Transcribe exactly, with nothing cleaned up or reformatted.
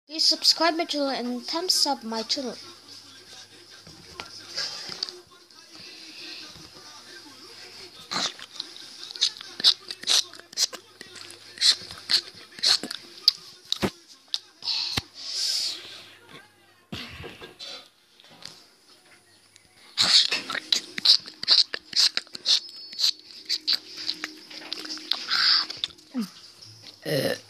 Please subscribe my channel and thumbs up my channel. Uh.